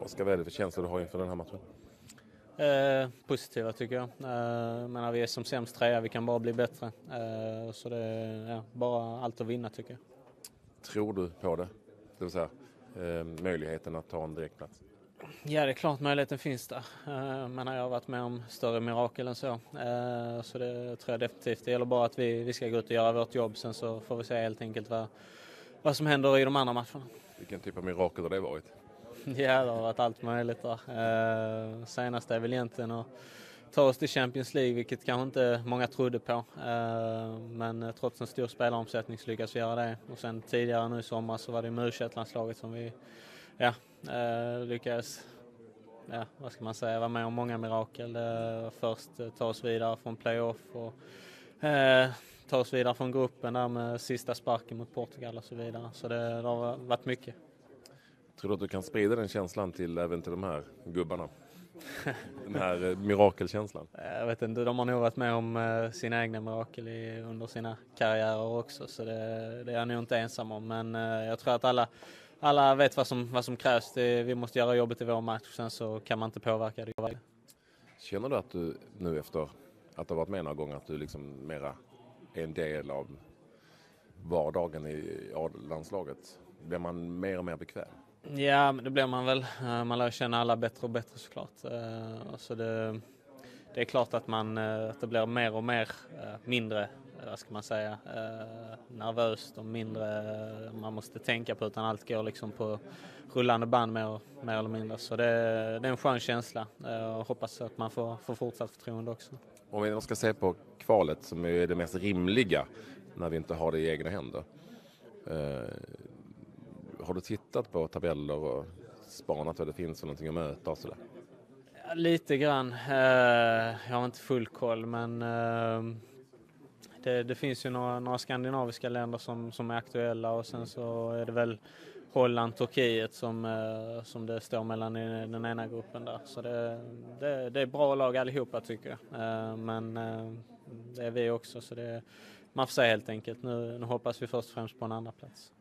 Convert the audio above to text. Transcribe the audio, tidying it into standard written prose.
Vad är det för känslor du har inför den här matchen? Positiva tycker jag. Men vi är som sämst trea, vi kan bara bli bättre. Så det är bara allt att vinna tycker jag. Tror du på det? Det vill säga möjligheten att ta en direktplats? Ja, det är klart möjligheten finns där. Men jag har varit med om större mirakel än så. Så det tror jag definitivt. Det gäller bara att vi ska gå ut och göra vårt jobb. Sen så får vi se helt enkelt vad som händer i de andra matcherna. Vilken typ av mirakel har det varit? Ja, det har varit allt möjligt där. Senast är väl egentligen att ta oss till Champions League, vilket kanske inte många trodde på. Men trots en stor spelaromsättning så lyckas vi göra det. Och sen tidigare nu i sommar så var det med U21-landslaget som vi lyckades, vad ska man säga, vara med om många mirakel. Först ta oss vidare från playoff och ta oss vidare från gruppen där med sista sparken mot Portugal och så vidare. Så det har varit mycket. Tror du att du kan sprida den känslan även till de här gubbarna? Den här mirakelkänslan? Jag vet inte, de har nog varit med om sina egna mirakel under sina karriärer också. Så det är jag nog inte ensam om. Men jag tror att alla vet vad som krävs. Vi måste göra jobbet i vår match, sen så kan man inte påverka det. Känner du att du nu efter att du har varit med några gånger att du liksom mera är en del av vardagen i landslaget? Blir man mer och mer bekväm? Ja, det blir man väl. Man lär känna alla bättre och bättre såklart. Så det är klart att att det blir mer och mer mindre, vad ska man säga, nervöst och mindre man måste tänka på, utan allt går liksom på rullande band mer eller mindre. Så det är en skön känsla och hoppas att man får fortsatt förtroende också. Om vi ska se på kvalet som är det mest rimliga när vi inte har det i egna händer. Har du tittat på tabeller och spanat vad det finns för någonting att möta och sådär? Ja, lite grann. Jag har inte full koll, men det finns ju några skandinaviska länder som är aktuella, och sen så är det väl Holland, Turkiet som det står mellan i den ena gruppen där. Så det är bra lag allihopa tycker jag. Men det är vi också, så man får se helt enkelt. Nu hoppas vi först och främst på en andra plats.